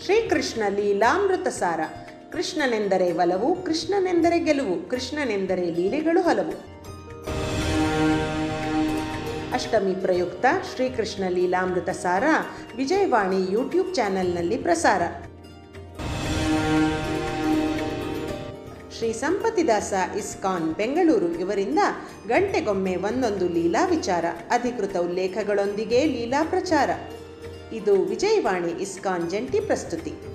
ಶ್ರೀಕೃಷ್ಣ ಲೀಲಾಮೃತ ಸಾರ. ಕೃಷ್ಣನೆಂದರೆ ಒಲವು, ಕೃಷ್ಣನೆಂದರೆ ಗೆಲುವು, ಕೃಷ್ಣನೆಂದರೆ ಲೀಲೆಗಳು ಹಲವು. ಅಷ್ಟಮಿ ಪ್ರಯುಕ್ತ ಶ್ರೀಕೃಷ್ಣ ಲೀಲಾಮೃತ ಸಾರ ವಿಜಯವಾಣಿ ಯೂಟ್ಯೂಬ್ ಚಾನೆಲ್ನಲ್ಲಿ ಪ್ರಸಾರ. ಶ್ರೀ ಸಂಪತಿದಾಸ ಇಸ್ಕಾನ್ ಬೆಂಗಳೂರು ಇವರಿಂದ ಗಂಟೆಗೊಮ್ಮೆ ಒಂದೊಂದು ಲೀಲಾ ವಿಚಾರ, ಅಧಿಕೃತ ಉಲ್ಲೇಖಗಳೊಂದಿಗೆ ಲೀಲಾ ಪ್ರಚಾರ. ಇದು ವಿಜಯವಾಣಿ ಇಸ್ಕಾನ್ ಜಂಟಿ ಪ್ರಸ್ತುತಿ.